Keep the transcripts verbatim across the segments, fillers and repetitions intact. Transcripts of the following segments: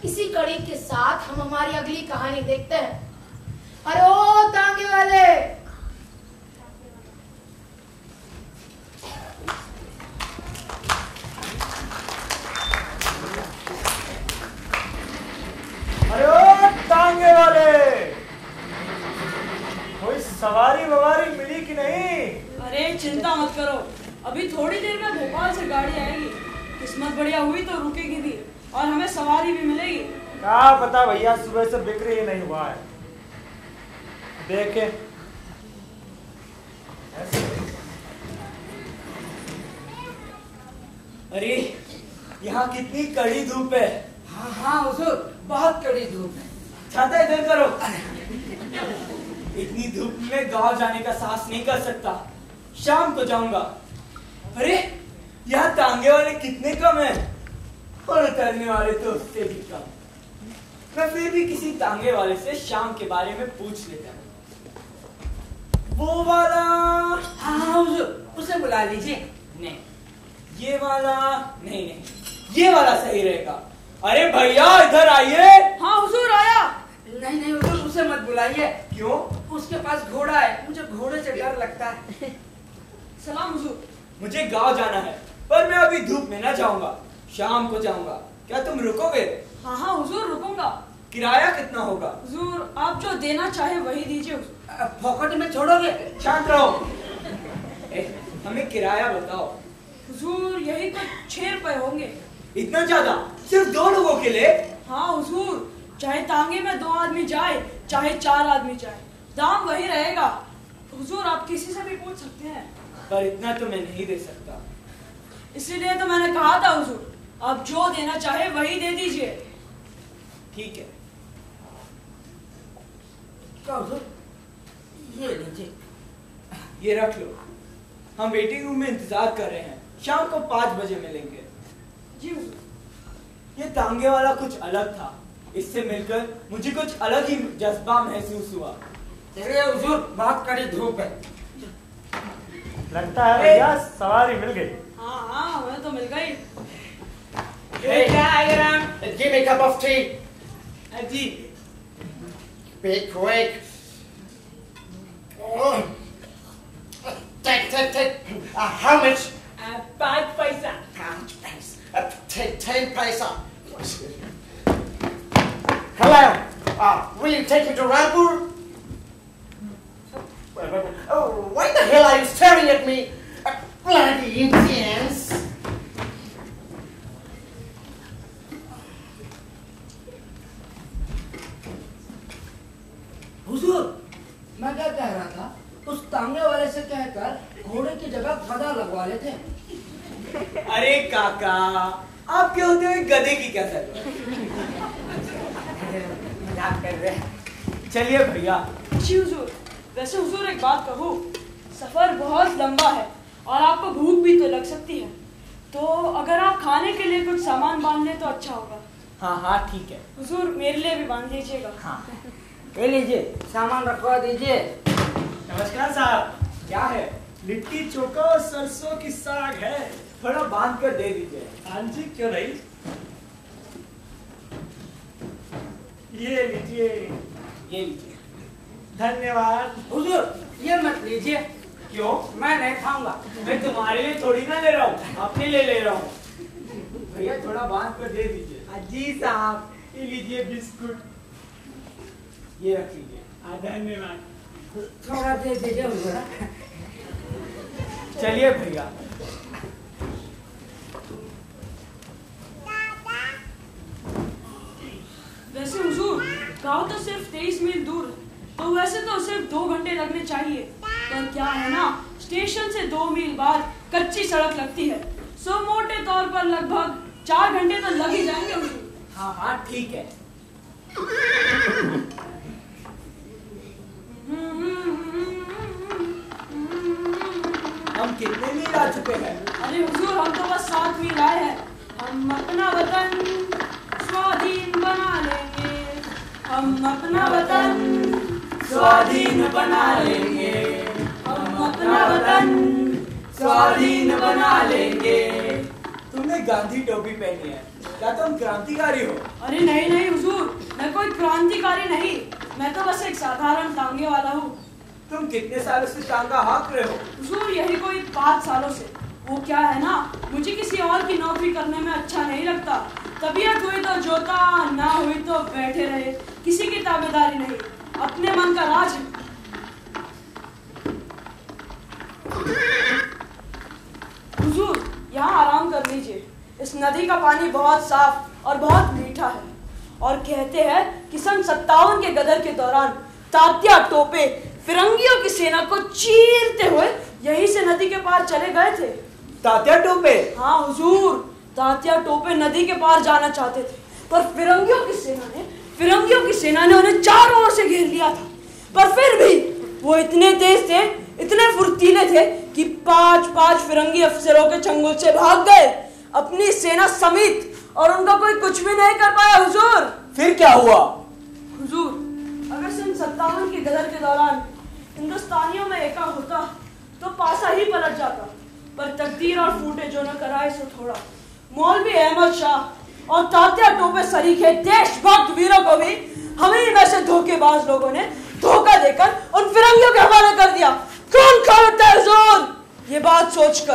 इसी कड़ी के साथ हम हमारी अगली कहानी देखते हैं। अरे ओ तांगे वाले, अरे ओ तांगे वाले, कोई सवारी ववारी मिली कि नहीं? अरे चिंता मत करो, अभी थोड़ी देर में भोपाल से गाड़ी आएगी। किस्मत बढ़िया हुई तो रुकेगी भी और हमें सवारी भी मिलेगी। क्या पता भैया, सुबह से बिक्री ही नहीं हुआ है। देखे अरे यहाँ कितनी कड़ी धूप है। हाँ हाँ हुजूर, बहुत कड़ी धूप है। छाता इधर करो। इतनी धूप में गांव जाने का साहस नहीं कर सकता, शाम को जाऊंगा। अरे यहाँ तांगे वाले कितने कम हैं और उतरने वाले तो उससे भी कम। मैं फिर भी किसी तांगे वाले से शाम के बारे में पूछ लेता हूँ। वो वाला, हाँ हाँ हुजूर, उसे बुला लीजिए। नहीं ये वाला, नहीं नहीं ये वाला सही रहेगा। अरे भैया इधर आइए। हाँ हुजूर आया। नहीं नहीं हुजूर, उसे मत बुलाइए। क्यों? उसके पास घोड़ा है, मुझे घोड़े से डर लगता है। सलाम हुजूर। मुझे गांव जाना है पर मैं अभी धूप में ना जाऊंगा, शाम को जाऊंगा। क्या तुम रुकोगे? हाँ हाँ हुजूर रुकूंगा। किराया कितना होगा? हुजूर आप जो देना चाहे वही दीजिए। फोकट में छोड़ोगे? शांत रहो। ए, हमें किराया बताओ। हुजूर यही कुछ छह रुपए होंगे। इतना ज्यादा? सिर्फ दो लोगों के लिए? हाँ हुजूर, चाहे तांगे में दो आदमी जाए चाहे चार आदमी जाए, दाम वही रहेगा। हुजूर आप किसी से भी पूछ सकते हैं। पर इतना तो मैं नहीं दे सकता। इसीलिए तो मैंने कहा था हुजूर, आप जो देना चाहे वही दे दीजिए। ठीक है। क्या हुजूर, ये लीजिए। ये रख लो, हम वेटिंग रूम में इंतजार कर रहे हैं, शाम को पाँच बजे मिलेंगे। जी हुजूर। ये तांगे वाला कुछ अलग था, इससे मिलकर मुझे कुछ अलग ही जज्बा महसूस हुआ। चलिए हुजूर, बहुत कड़ी धूप है। लगता है भैया सवारी मिल गई। हाँ हाँ हमें तो मिल गई। Hey, Iram, give me a cup of tea. Ji. Be quick. Oh. Take, take, take. Uh, how much? Uh, पाँच पैसा। Five paisa. Uh, take ten paisa. Hello. Uh, will you take me to Rampur? Oh, why the hell are you staring at me? Uh, bloody Indians. हुजूर, मैं क्या कह रहा था, उस तांगे वाले से कहकर घोड़े की जगह गधा लगवा लेते। अरे काका, आपके होते हुए गधे की क्या जरूरत? मजाक कर रहे हैं। चलिए भैया। जी हुजूर, वैसे हुजूर एक बात कहूँ, सफर बहुत लंबा है और आपको भूख भी तो लग सकती है, तो अगर आप खाने के लिए कुछ सामान बांध लें तो अच्छा होगा। हाँ हाँ ठीक है। हुजूर मेरे लिए भी बांध लीजिएगा। हाँ। ले लीजिए, सामान रखवा दीजिए। नमस्कार साहब, क्या है? लिट्टी चोखा और सरसों की साग है, थोड़ा बांध कर दे दीजिए। हाँ जी, क्यों नहीं। ये लीजिए। ये लीजिए। धन्यवाद। हुजूर ये मत लीजिए। क्यों? मैं नहीं खाऊंगा। मैं तुम्हारे लिए थोड़ी ना ले रहा हूँ, अपने लिए ले रहा हूँ। भैया थोड़ा बांध कर दे दीजिए। जी साहब, ये लीजिए बिस्कुट। ये रख लीजिए। धन्यवाद। थोड़ा दे दीजिए हुजूर। चलिए भैया। वैसे हुजूर गांव तो सिर्फ तेईस मील दूर है, तो वैसे तो सिर्फ दो घंटे लगने चाहिए, पर क्या है ना, स्टेशन से दो मील बाद कच्ची सड़क लगती है, सो मोटे तौर पर लगभग चार घंटे तो लग ही जाएंगे हुजूर। हाँ हाँ ठीक है। हम कितने मील आ चुके हैं? अरे हुजूर हम तो बस सात मील आए हैं। हम अपना वतन स्वाधीन बना लेंगे, हम अपना वतन स्वाधीन बना लेंगे, हम अपना वतन स्वाधीन बना लेंगे। तुमने गांधी टोपी पहनी है, क्या तुम क्रांतिकारी हो? अरे नहीं नहीं हुजूर, मैं कोई क्रांतिकारी नहीं, मैं तो बस एक साधारण टांगे वाला हूँ। तुम कितने सालों से टांगा हाँक रहे हो? हुजूर यही कोई पाँच सालों से। वो क्या है ना, मुझे किसी और की नौकरी करने में अच्छा नहीं लगता। तबीयत हुई तो जोता, ना हुई तो बैठे रहे, किसी की ताबेदारी नहीं, अपने मन का राज है। हुजूर यहाँ आराम कर लीजिए, इस नदी का पानी बहुत साफ और बहुत मीठा है। और कहते हैं कि सन सत्तावन के गदर के दौरान तात्या टोपे फिरंगियों की सेना को चीरते हुए यहीं से नदी के पार चले गए थे। तात्या टोपे? हाँ हुजूर, तात्या टोपे नदी के पार जाना चाहते थे, पर फिरंगियों की सेना ने फिरंगियों की सेना ने उन्हें चारों ओर से घेर लिया था। पर फिर भी वो इतने तेज थे, इतने फुर्तीले थे कि पांच पांच फिरंगी अफसरों के चंगुल से भाग गए अपनी सेना समेत, और उनका कोई कुछ भी नहीं कर पाया। हुजूर फिर क्या हुआ? हुजूर अगर सन सत्तावन के गदर के दौरान हिंदुस्तानियों में एका होता तो पासा ही पलट जाता, पर तकदीर और फूटेजों ने कराए सो थोड़ा। मौलवी अहमद शाह और तात्या टोपे सरीखे देशभक्त वीरों को भी हमें में से धोखेबाज लोगों ने धोखा देकर उन फिरंगियों के हवाले कर दिया। कौन खरीदता है हुजूर ये बात सोचकर?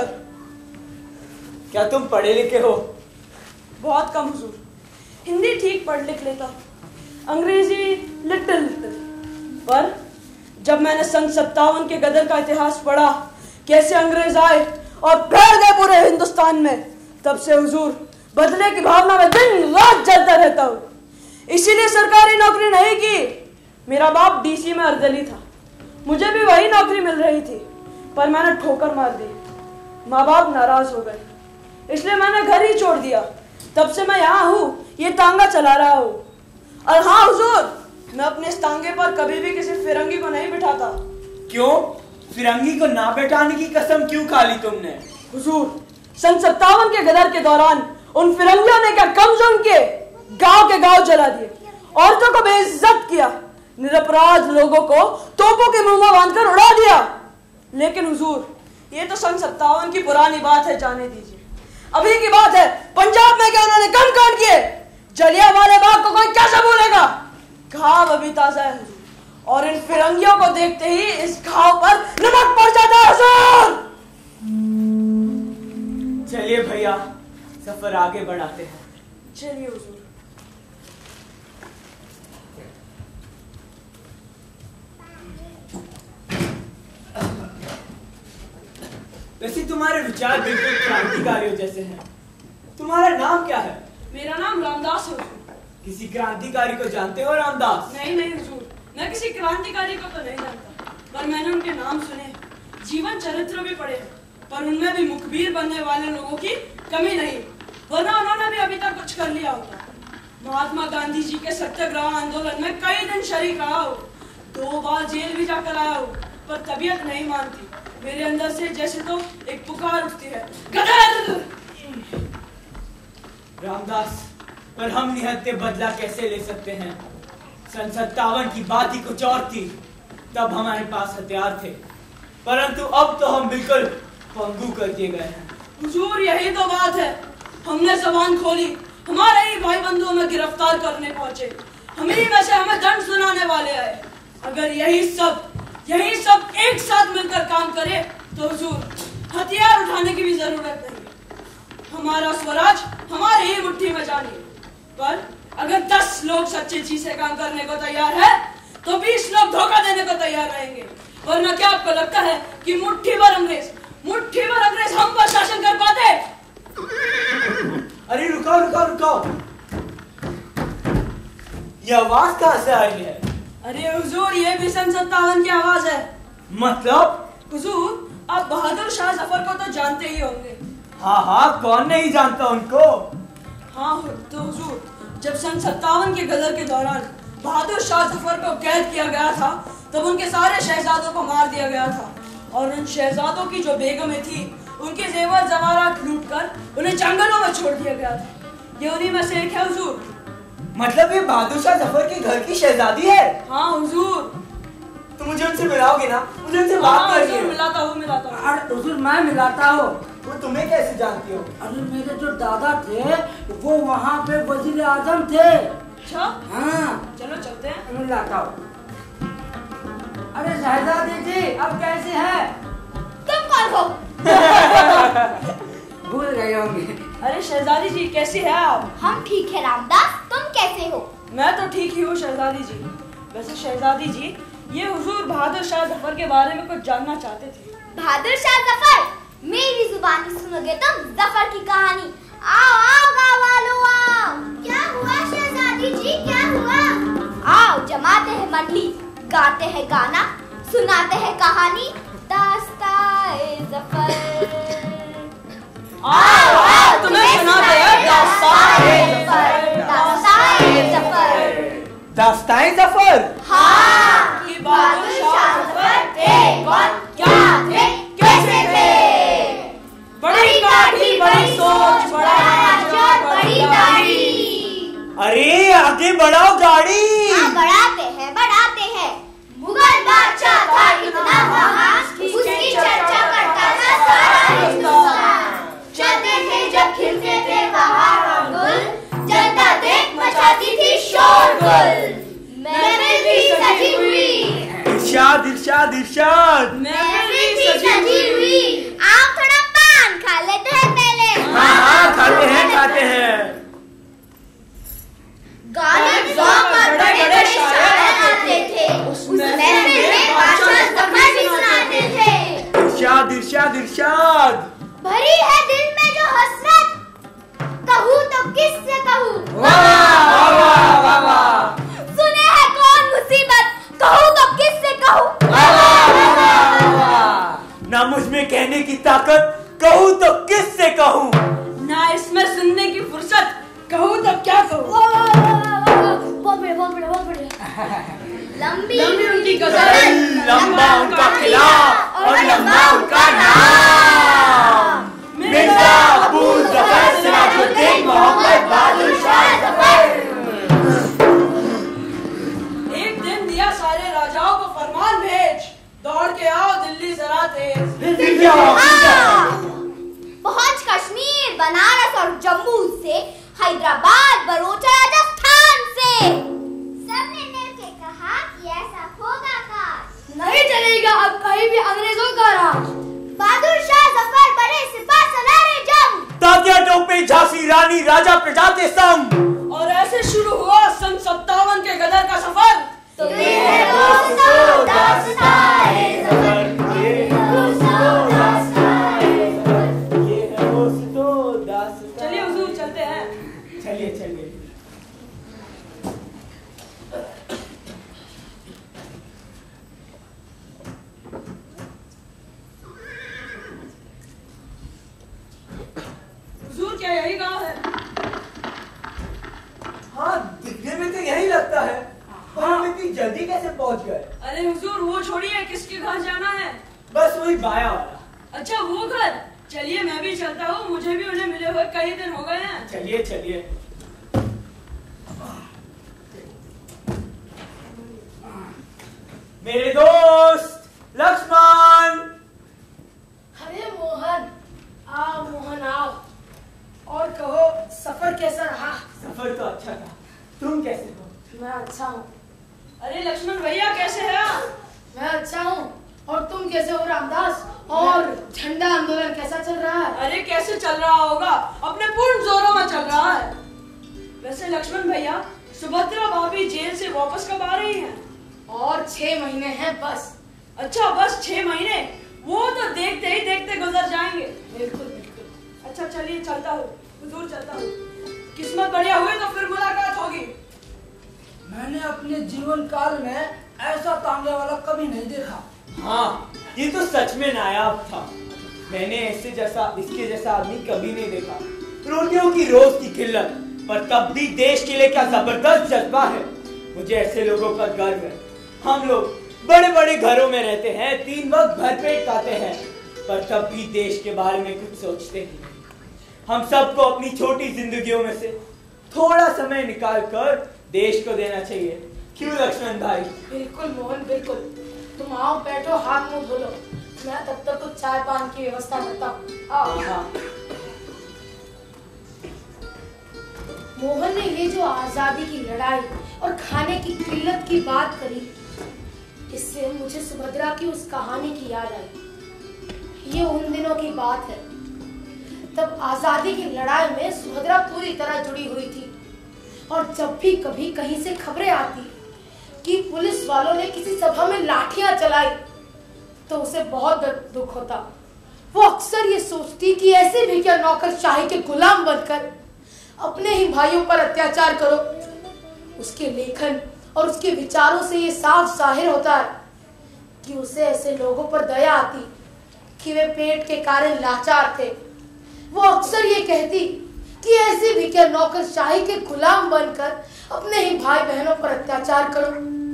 क्या तुम पढ़े लिखे हो? बहुत कम हुजूर, हिंदी ठीक पढ़ लिख लेता, अंग्रेजी लिटिल लिटिल। पर जब मैंने सन सत्तावन के गदर का इतिहास पढ़ा, कैसे अंग्रेज आए और फैल गए पूरे हिंदुस्तान में, तब से हुजूर बदले की भावना में दिन रात जलता रहता हूँ। इसीलिए सरकारी नौकरी नहीं की। मेरा बाप डीसी में अर्दली था, मुझे भी वही नौकरी मिल रही थी, पर मैंने ठोकर मार दी। माँ बाप नाराज हो गए, इसलिए मैंने घर ही छोड़ दिया। तब से मैं यहाँ हूँ, ये तांगा चला रहा हूँ। और हाँ हुजूर, मैं अपने इस तांगे पर कभी भी किसी फिरंगी को नहीं बिठाता। क्यों? फिरंगी को ना बैठाने की कसम क्यों खा ली तुमने? हुजूर सन सत्तावन के गदर के दौरान उन फिरंगियों ने क्या कम जम के गांव के गांव जला दिए, औरतों को बेइज्जत किया, निरपराध लोगों को तोपों के मुंह में बांधकर उड़ा दिया। लेकिन हुजूर ये तो सन सत्तावन की पुरानी बात है, जाने दीजिए। अभी की बात है, पंजाब में क्या उन्होंने कम कांड किए, जलियांवाले बाग को कोई कैसे भूलेगा? घाव अभी ताजा है हुजूर, और इन फिरंगियों को देखते ही इस घाव पर नमक पड़ जाता है हुजूर। चलिए भैया, सफर आगे बढ़ाते हैं। चलिए हुजूर। वैसे तुम्हारे विचार बिल्कुल क्रांतिकारियों जैसे हैं। तुम्हारा नाम क्या है? मेरा नाम रामदास है हुजूर। किसी क्रांतिकारी को जानते हो रामदास? नहीं नहीं हुजूर, मैं किसी क्रांतिकारी को तो नहीं जानता, पर मैंने उनके नाम सुने, जीवन चरित्र भी पढ़े, पर उनमें भी मुखबिर बनने वाले लोगों की कमी नहीं, वरना उन्होंने भी अभी तक कुछ कर लिया होता। महात्मा गांधी जी के सत्याग्रह आंदोलन में कई दिन शरीक रहा हूँ, दो बार जेल भी जाकर आया हूँ, पर तबीयत नहीं मानती। मेरे अंदर से जैसे तो एक पुकार उठती है, गदर! रामदास, पर हम निहत्ते बदला कैसे ले सकते हैं? सन सत्तावन की बात ही कुछ और थी, तब हमारे पास हथियार थे, परंतु अब तो हम बिल्कुल पंगु कर दिए गए हैं। हुजूर यही तो बात है, हमने जबान खोली, हमारे ही भाई बंधुओं में गिरफ्तार करने पहुंचे, हम ही में से हमें दंड सुनाने वाले आए। अगर यही सब यही सब एक साथ मिलकर काम करे तो हुजूर हथियार उठाने की भी जरूरत नहीं। हमारा स्वराज हमारे ही मुट्ठी में जानिए। पर अगर दस लोग सच्चे जी से काम करने को तैयार है तो बीस लोग धोखा देने को तैयार रहेंगे। वरना क्या आपको लगता है कि मुट्ठी भर अंग्रेज मुट्ठी भर अंग्रेज हम पर शासन कर पाते? अरे रुको रुको रुको, ये आवाज कहाँ से आई है? अरे हुजूर ये भी सन सत्तावन की आवाज है। मतलब? हुजूर आप बहादुर शाह जफर को तो जानते ही होंगे। हाँ हाँ, कौन नहीं जानता उनको। हाँ तो हुजूर जब सन सत्तावन के गदर के दौरान बहादुर शाह जफर को कैद किया गया था, तब उनके सारे शहजादों को मार दिया गया था, और उन शहजादों की जो बेगमें थी उनके जेवर जवाहरात लूट कर उन्हें जंगलों में छोड़ दिया गया था। ये उन्हीं में से एक है हुजूर। मतलब ये बहादुर शाह जफर के घर की शहजादी है? हाँ हुजूर। तो मुझे उनसे मिलाओगे ना? मुझे उनसे बात हाँ, करनी है। मिलाता हूँ मिलाता हूँ। हुजूर मैं मिलाता हूँ। वो तुम्हें कैसे जानती हो? अरे मेरे जो दादा थे वो वहाँ पे वजीर आजम थे। अच्छा हाँ चलो चलते हैं। मैं लाता हूँ। अरे शहजादी जी अब कैसे है? तुम कौन हो? भूल गए होंगे। अरे शहजादी जी कैसी है आप? हम ठीक है रामदास, तुम कैसे हो? मैं तो ठीक ही हूँ शहजादी जी। वैसे शहजादी जी ये हुजूर बहादुर शाह जफर के बारे में कुछ जानना चाहते थे। बहादुर शाह जफर, मेरी जुबानी सुनोगे तुम जफर की कहानी। आओ आओ गाँव वालों आओ। क्या हुआ शहजादी जी, क्या हुआ? आओ जमाते हैं मंडली, गाते हैं गाना, सुनाते हैं कहानी, दास्ताए जफर। आओ आओ तुम्हें सुनाते हैं दास्ताए जफर, दास्ताए जफर। दास्ताए जफर? हाँ, कि बहादुर शाह जफर थे कौन, क्या थे, कैसे थे? बड़ी काठी, बड़ी सोच, बड़ा राज्य, बड़ी दाढ़ी। अरे आगे बढ़ाओ गाड़ी। हाँ बढ़ाते हैं, बढ़ाते हैं। मुगल बादशाह था इतना महान, उसकी चर्चा करता था सारा हिंदुस्तान। चलते थे जब खिलते थे वहाँ गुल, जनता देख मचाती थी शोरगुल। महफिल भी सजी हुई, इरशाद इरशाद इरशाद। महफिल भी सजी हुई। आप थोड़ा पान खा लेते हैं पहले। हाँ हाँ खाते हैं खाते हैं। गालिब ज़ौक़ पर बड़े बड़े शायर आते थे, उस महफिल में बादशाह जफर भी सुनाते थे। इरशाद इरशाद इरशाद। भरी है दिल में जो हसरत, कहूँ तो किससे कहूँ। वाह वाह वाह वाह वाह। सुने है कौन मुसीबत, कहूँ तो किससे कहूँ। वाह वाह वाह वाह। ना मुझ में कहने की ताकत, कहूँ तो किससे कहूँ। ना इसमें सुनने की फुर्सत, कहूँ तो क्या कहूँ। बहुत बढ़िया, बहुत बढ़िया, बहुत बढ़िया। लंबी लंबी उनकी गजल, लंबा उनका किला और लंबा उनका नाम। मिर्जा अबू जफर सिराजुद्दीन मोहम्मद बहादुर शाह जफर। एक दिन दिया सारे राजाओं को फरमान भेज, दौड़ के आओ दिल्ली जरा तेज। पहुंच कश्मीर, बनारस और जम्मू से, हैदराबाद, बरोच, राजस्थान से। सबने मिलके कहा कि ऐसा होगा काश। नहीं चलेगा अब कहीं भी अंग्रेजों का राज। बहादुर शाह जफर बड़े सिपा सलारे जंग, तात्या टोपे झांसी रानी राजा प्रजाते संग। और ऐसे शुरू हुआ सन सत्तावन के गदर का सफर। तो ये है दोस्तों दास्ताए जफर, ये है दोस्तों दास्ताए जफर, ये है दोस्तों दास्ताए। चलिए हुजूर चलते हैं। चलिए चलिए। हुजूर क्या यही गांव है? हाँ दिखने में तो यही लगता है, पर हम इतनी जल्दी कैसे पहुंच गए? अरे हुजूर वो छोड़िए, किसके घर जाना है? बस वही बाया वाला। अच्छा वो घर, चलिए मैं भी चलता हूँ, मुझे भी उन्हें मिले हुए कई दिन हो गए हैं। चलिए चलिए। मेरे दोस्त लक्ष्मण। अरे मोहन, आओ मोहन आओ, और कहो सफर कैसा रहा? सफर तो अच्छा था, तुम कैसे हो? मैं अच्छा हूँ। अरे लक्ष्मण भैया कैसे हैं आप? मैं अच्छा हूँ, और तुम कैसे हो रामदास? और झंडा आंदोलन कैसा चल रहा है? अरे कैसे चल रहा होगा, अपने पूर्ण जोरों में चल रहा है। वैसे लक्ष्मण भैया सुभद्रा भाभी जेल से वापस कब आ रही हैं? और छह महीने हैं बस। अच्छा बस छह महीने, वो तो देखते ही देखते गुजर जाएंगे। बिल्कुल बिल्कुल। अच्छा चलिए चलता हूँ, हुजूर चलता हूँ। किस्मत बढ़िया हुई तो फिर मुलाकात होगी। मैंने अपने जीवन काल में ऐसा तांगे वाला कभी नहीं देखा। हाँ ये तो सच में नायाब था। मैंने ऐसे जैसा इसके जैसा आदमी कभी नहीं देखा। रोटियों की रोज की किल्लत, पर तब भी देश के लिए क्या जबरदस्त जज्बा है। मुझे ऐसे लोगों पर गर्व है। हम लोग बड़े बड़े घरों में रहते हैं, तीन वक्त भरपेट खाते हैं, पर तब भी देश के बारे में कुछ सोचते नहीं। हम सबको अपनी छोटी जिंदगियों में से थोड़ा समय निकाल कर देश को देना चाहिए। क्यों लक्ष्मण भाई? बिल्कुल मोहन बिल्कुल। तुम आओ बैठो, हाथ मुंह धो लो, मैं तब तक कुछ चाय पान की व्यवस्था करता हूँ। हाँ। मोहन ने ये जो आजादी की लड़ाई और खाने की किल्लत की बात करी, इससे मुझे सुभद्रा की उस कहानी की याद आई। ये उन दिनों की बात है, तब आजादी की लड़ाई में सुभद्रा पूरी तरह जुड़ी हुई थी। और जब भी कभी कहीं से खबरें आती कि पुलिस वालों ने किसी सभा में लाठियां चलाई, तो उसे बहुत दुख होता। वो अक्सर ये सोचती कि ऐसे भी क्या नौकरशाही के गुलाम बनकर अपने ही भाइयों पर अत्याचार करो। उसके लेखन और उसके विचारों से ये साफ जाहिर होता है कि उसे ऐसे लोगों पर दया आती कि वे पेट के कारण लाचार थे। वो अक्सर ये कहती कि ऐसे भी क्या नौकरशाही के गुलाम बनकर अपने ही भाई बहनों पर अत्याचार करो।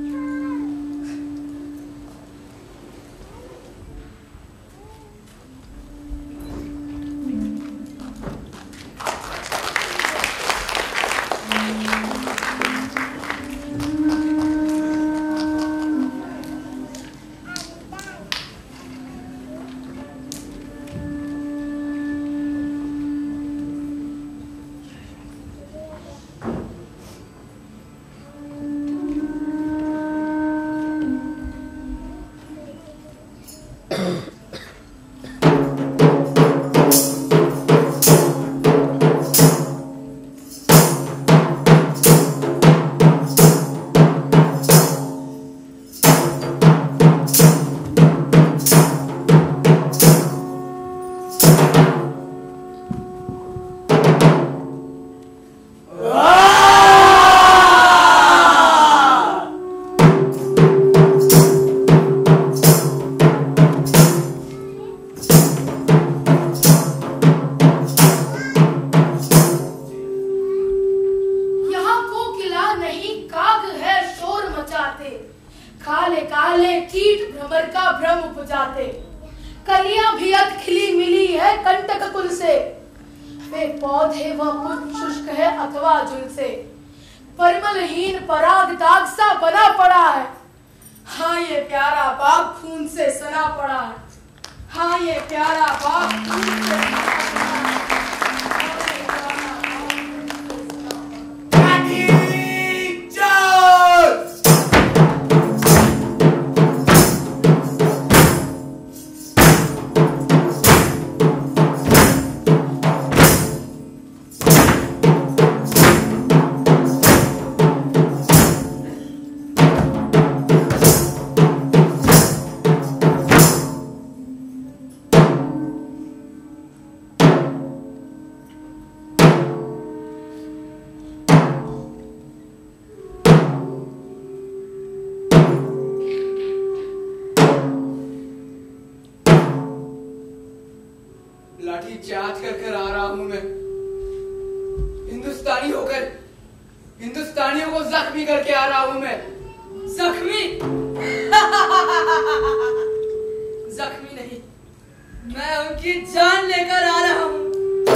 लाठी चार्ज कर कर आ रहा हूं मैं, हिंदुस्तानी होकर हिंदुस्तानियों को जख्मी करके आ रहा हूं मैं। जख्मी? जख्मी नहीं, मैं उनकी जान लेकर आ रहा हूं।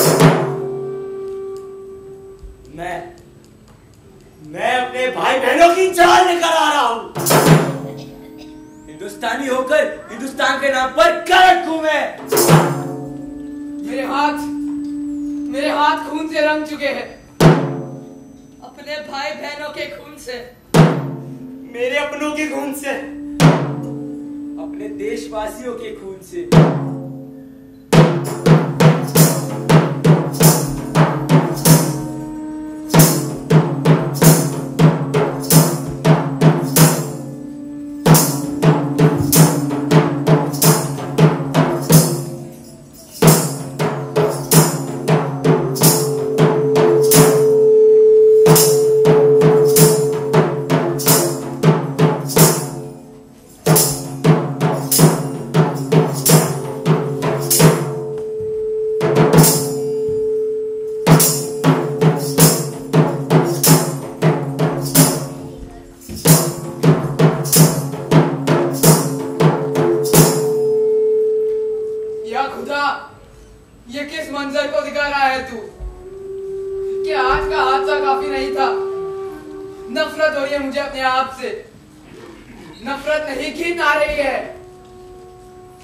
मैं मैं अपने भाई बहनों की जान लेकर आ रहा हूं। हिंदुस्तानी होकर हिंदुस्तान के नाम पर क्या रखूं मैं? मेरे हाथ मेरे हाथ खून से रंग चुके हैं। अपने भाई बहनों के खून से, मेरे अपनों के खून से, अपने देशवासियों के खून से।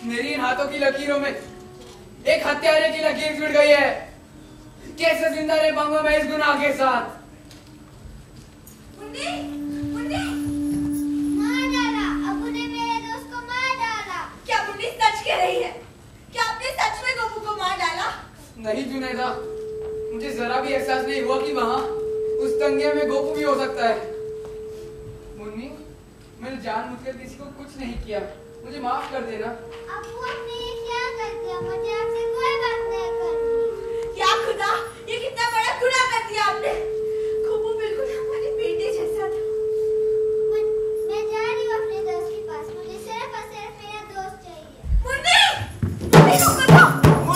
मेरी इन हाथों की लकीरों में एक हत्यारे की लकीर जुड़ गई है। कैसे जिंदा रह पाऊंगा मैं इस गुनाह के साथ? मुन्नी, मुन्नी, मार डाला। अबू ने मेरे दोस्त को मार डाला। क्या मुन्नी सच कह रही है? क्या आपने सच में गोपू को मार डाला? नहीं जुनैदा, मुझे जरा भी एहसास नहीं हुआ कि वहाँ उस दंगे में गोपू भी हो सकता है। मुन्नी, मैंने जानबूझकर किसी को कुछ नहीं किया, मुझे माफ कर देना। अबू आपने ये क्या कर दिया? मुझे आपसे कोई बात नहीं करनी। या खुदा, ये कितना बड़ा गुनाह कर दिया आपने। गोपू बिल्कुल हमारी बेटी जैसा था। मैं, मैं जा रही हूँ अपने दोस्त के पास। मुझे सिर्फ और सिर्फ मेरा दोस्त चाहिए। मुन्नी, मुन्नी रुको तो।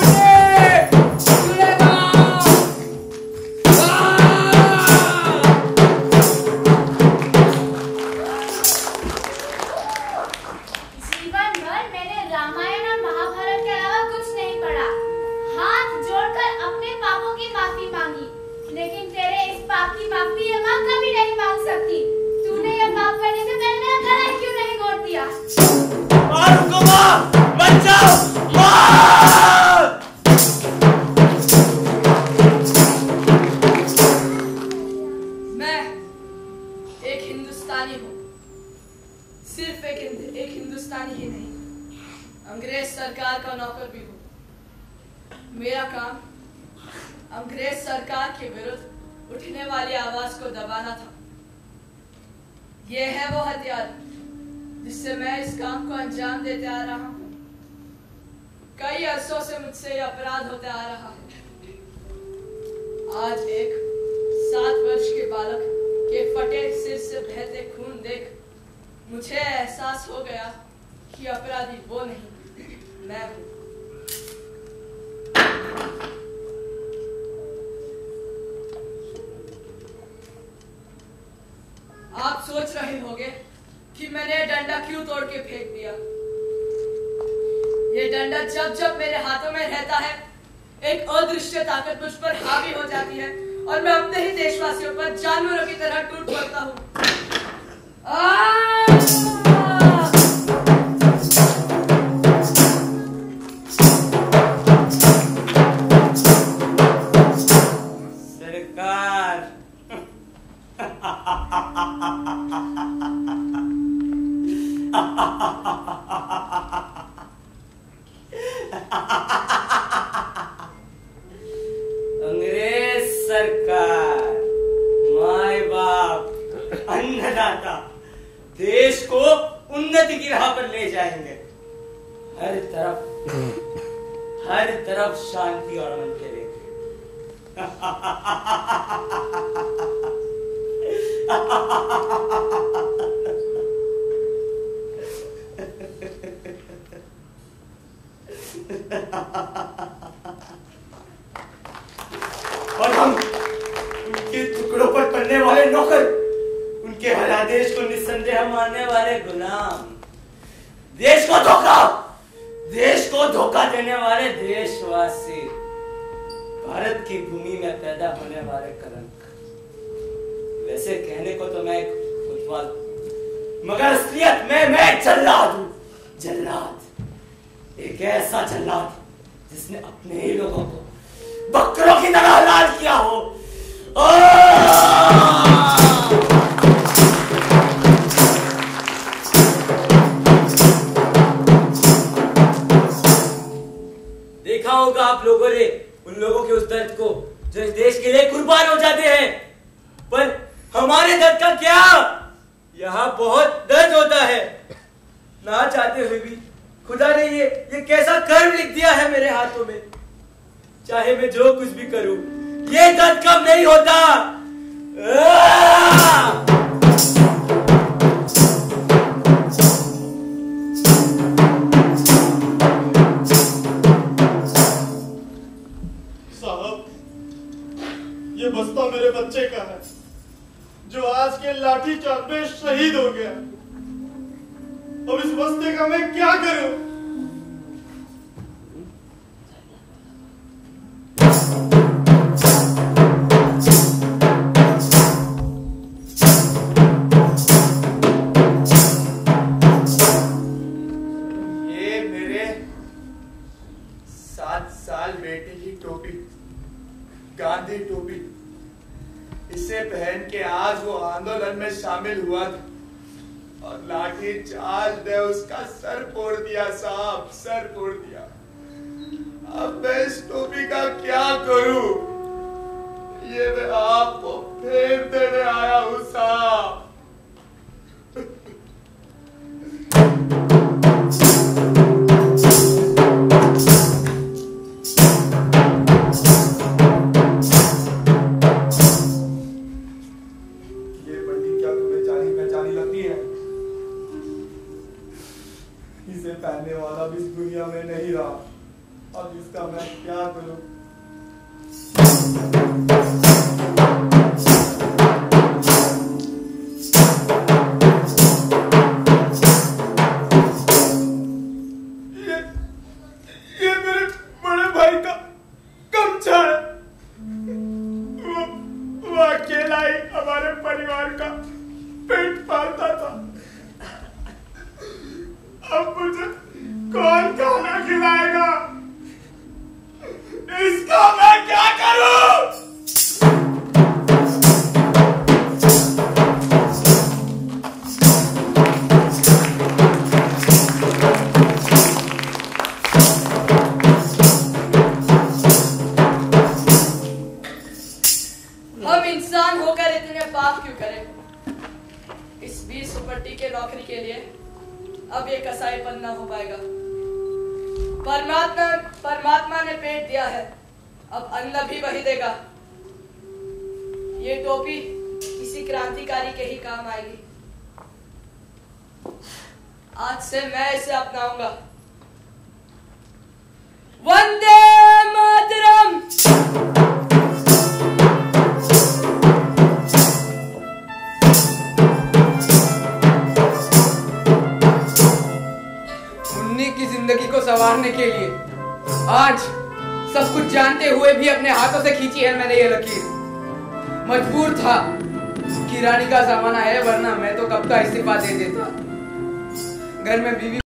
और हम उनके टुकड़ों पर पड़ने वाले नौकर, उनके हर आदेश को निस्संदेह मानने वाले गुलाम, देश को धोखा देश को धोखा देने वाले देशवासी, भारत की भूमि में पैदा होने वाले कलंक। वैसे कहने को तो मैं एक फुटबॉल, मगर असलियत में मैं जल्लाद हूं। जल्लाद, एक ऐसा जल्लाद जिसने अपने ही लोगों को बकरों की तरह लाल किया हो। देखा होगा आप लोगों ने उन लोगों के उस दर्द को जो इस देश के लिए कुर्बान हो जाते हैं, पर हमारे दर्द का क्या? यहाँ बहुत दर्द होता है। ना चाहते हुए भी खुदा ने ये ये कैसा कर्म लिख दिया है मेरे हाथों में। चाहे मैं जो कुछ भी करूं, ये दर्द कम नहीं होता। साहब, ये बस्ता मेरे बच्चे का है जो आज के लाठी चार्ज में शहीद हो गया। अब इस बस्ते का मैं क्या करूं? ये मेरे शामिल हुआ था और लाठी चार्ज ने उसका सर फोड़ दिया साहब, सर फोड़ दिया। अब मैं इस टोपी का क्या करूं? ये मैं आपको फेर देने आया हूं साहब। ये बंडी क्या तुम्हें जानी पहचानी लगती है? इसे पहनने वाला भी इस दुनिया में नहीं रहा। अब इसका मैं क्या करूं? ये ये मेरे बड़े भाई का गमछा है। वो, वो अकेला ही हमारे परिवार का पेट पालता था। अब मुझे कौन खाना खिलाएगा? इसका मैं क्या करूं? हम इंसान होकर इतने पाप क्यों करें? इस बीस सुपट्टी के नौकरी के लिए अब ये कसाईपन न हो पाएगा। परमात्मा परमात्मा ने पेट दिया है, अब अन्न भी वही देगा। ये टोपी किसी क्रांतिकारी के ही काम आएगी। आज से मैं इसे अपनाऊंगा। वंदे मातरम। की जिंदगी को संवारने के लिए आज सब कुछ जानते हुए भी अपने हाथों से खींची है मैंने ये लकीर। मजबूर था कि रानी का जमाना है, वरना मैं तो कब का इस्तीफा दे देता। घर में बीवी